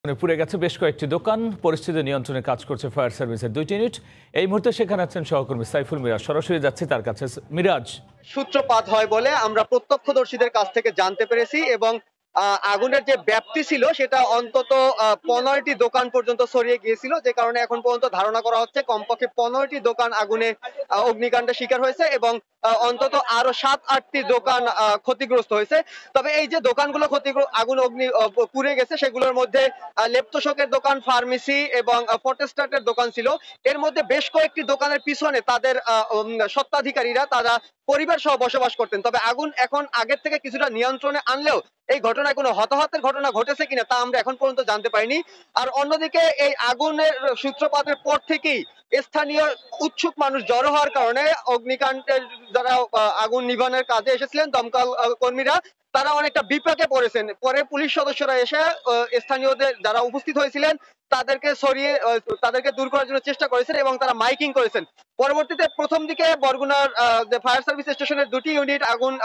পুড়ে গেছে বেশ কয়েকটি দোকান। পরিস্থিতি নিয়ন্ত্রণে কাজ করছে ফায়ার সার্ভিসের 2টি ইউনিট। এই মুহূর্তে সেখানে আছেন সহকর্মী সাইফুল মিরাজ। সরাসরি যাচ্ছে তার কাছে। মিরাজ, সূত্রপাত হয় বলে আমরা প্রত্যক্ষদর্শীদের কাছ থেকে জানতে পেরেছি এবং আগুনের যে ব্যাপ্তি ছিল সেটা অন্তত 15টি দোকান পর্যন্ত ছড়িয়ে গিয়েছিল, যে কারণে এখন পর্যন্ত ধারণা করা হচ্ছে কমপক্ষে 15টি দোকান আগুনে অগ্নিকাণ্ডের শিকার হয়েছে এবং অন্তত আরো 7-8টি দোকান ক্ষতিগ্রস্ত হয়েছে। তবে এই যে দোকানগুলো আগুন পুড়ে গেছে সেগুলোর মধ্যে লেপ্টোশকের দোকান, ফার্মেসি এবং ফটোস্ট্যাটের দোকান ছিল। এর মধ্যে বেশ কয়েকটি দোকানের পিছনে তাদের স্বত্বাধিকারীরা তারা পরিবার সহ বসবাস করতেন। তবে আগুন এখন আগের থেকে কিছুটা নিয়ন্ত্রণে আনলেও এই ঘটনায় কোনো হতাহতের ঘটনা ঘটেছে কিনা তা আমরা এখন পর্যন্ত জানতে পারিনি। আর অন্যদিকে এই আগুনের সূত্রপাতের পর থেকেই স্থানীয় উৎসুক মানুষ জড়ো হওয়ার কারণে অগ্নিকাণ্ডের যারা আগুন নিভানোর কাজে এসেছিলেন দমকল কর্মীরা, তারা অনেকটা বিপাকে পড়েছেন। পরে পুলিশ সদস্যরা এসে স্থানীয়দের যারা উপস্থিত হয়েছিলেন তাদেরকে দূর করার জন্য চেষ্টা করেছেন এবং তারা মাইকিং করেছেন। পরবর্তীতে প্রথম দিকে বরগুনার যে ফায়ার সার্ভিস স্টেশনের 2টি ইউনিট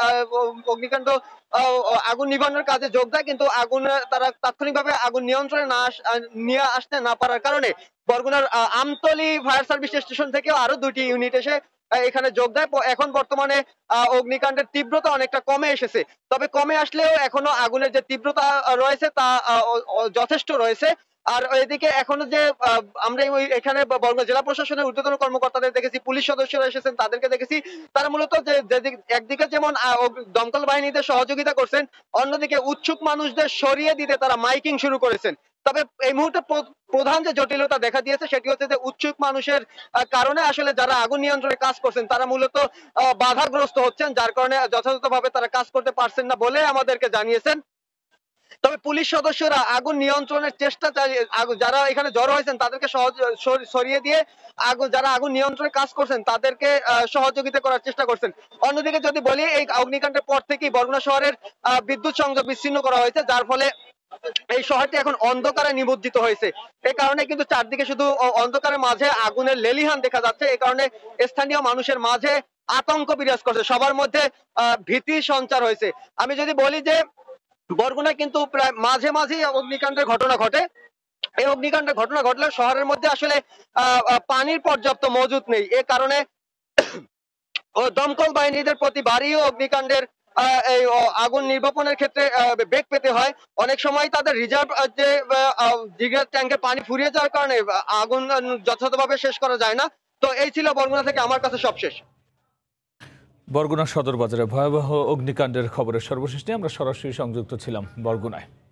আগুন নিভানোর কাজে যোগ দেয়, কিন্তু তারা তাৎক্ষণিকভাবে আগুন নিয়ন্ত্রণে নিয়ে আসতে না পারার কারণে বরগুনার আমতলী ফায়ার সার্ভিস স্টেশন থেকেও আরো 2টি ইউনিট এসে এখানে যোগ দেয়। এখন বর্তমানে অগ্নিকাণ্ডের তীব্রতা অনেকটা কমে এসেছে। তবে কমে আসলেও এখনো আগুনের যে তীব্রতা রয়েছে তা যথেষ্ট রয়েছে। আর এদিকে এখনো যে আমরা এখানে বরগুনা জেলা প্রশাসনের ঊর্ধ্বতন কর্মকর্তাদের দেখেছি, পুলিশ সদস্যরা এসেছেন তাদেরকে দেখেছি, তারা মূলত একদিকে যেমন দমকল বাহিনীদের সহযোগিতা করছেন, অন্যদিকে উৎসুক মানুষদের সরিয়ে দিতে তারা মাইকিং শুরু করেছেন। তবে এই মুহূর্তে প্রধান যে জটিলতা দেখা দিয়েছে সেটি হচ্ছে যে উৎসুক মানুষের কারণে আসলে যারা আগুন নিয়ন্ত্রণে কাজ করছেন তারা মূলত বাধাগ্রস্ত হচ্ছেন, যার কারণে যথাযথভাবে তারা কাজ করতে পারছেন না বলে আমাদেরকে জানিয়েছেন। তবে পুলিশ সদস্যরা আগুন নিয়ন্ত্রণের চেষ্টা চালিয়ে যারা এখানে জড়ো হয়েছেন তাদেরকে সরিয়ে দিয়ে যারা আগুন নিয়ন্ত্রণে কাজ করছেন তাদেরকে সহযোগিতা করার চেষ্টা করছেন। অন্যদিকে যদি বলি, এই অগ্নিকাণ্ডের পর থেকেই বরগুনা শহরের বিদ্যুৎ সংযোগ বিচ্ছিন্ন করা হয়েছে, যার ফলে এই শহরটি এখন অন্ধকারে নিমজ্জিত হয়েছে। এই কারণে কিন্তু চারদিকে শুধু অন্ধকারের মাঝে আগুনের লেলিহান দেখা যাচ্ছে। এই কারণে স্থানীয় মানুষের মাঝে আতঙ্ক বিরাজ করছে, সবার মধ্যে ভীতি সঞ্চার হয়েছে। আমি যদি বলি যে বরগুনায় কিন্তু প্রায় মাঝে মাঝেই অগ্নিকাণ্ডের ঘটনা ঘটে। এই অগ্নিকাণ্ডের ঘটনা ঘটলে শহরের মধ্যে আসলে পানির পর্যাপ্ত মজুদ নেই। এ কারণে দমকল বাহিনীদের প্রতিবারই অগ্নিকাণ্ডের এই আগুন নির্বাপনের ক্ষেত্রে বেগ পেতে হয়। অনেক সময় তাদের রিজার্ভ যে ট্যাঙ্কে পানি ফুরিয়ে যাওয়ার কারণে আগুন যথাযথভাবে শেষ করা যায় না। তো এই ছিল বরগুনা থেকে আমার কাছে সবশেষ। বরগুনা সদর বাজারে ভয়াবহ অগ্নিকাণ্ডের খবরের সর্বশেষ নিয়ে আমরা সরাসরি সংযুক্ত ছিলাম বরগুনায়।